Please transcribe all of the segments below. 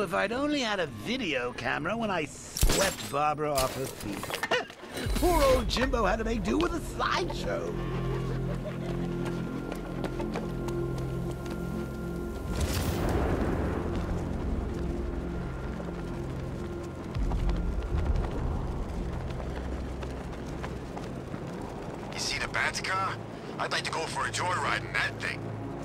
if I'd only had a video camera when I swept Barbara off her feet. Poor old Jimbo had to make do with a slideshow. You see the Bat's car? I'd like to go for a joyride in that thing.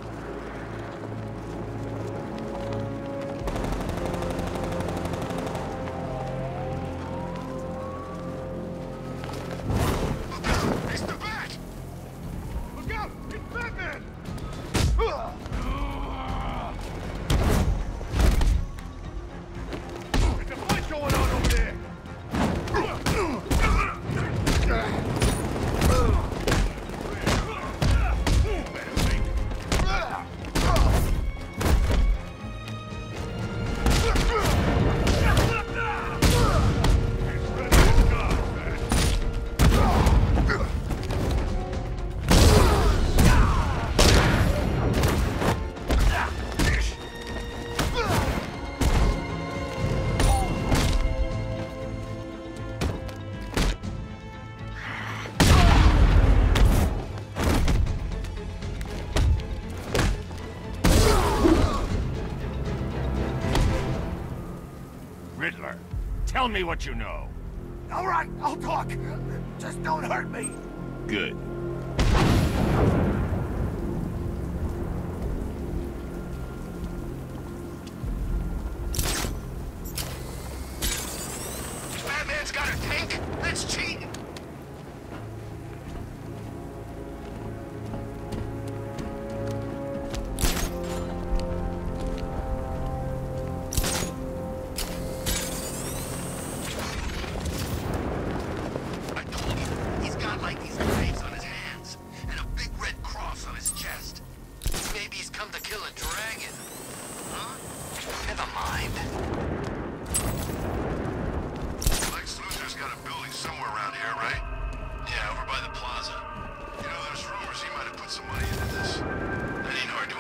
Riddler, tell me what you know. All right, I'll talk. Just don't hurt me. Good. Batman's got a tank? That's cheating.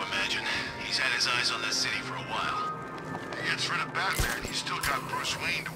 Eyes on that city for a while. He gets rid of Batman, he's still got Bruce Wayne to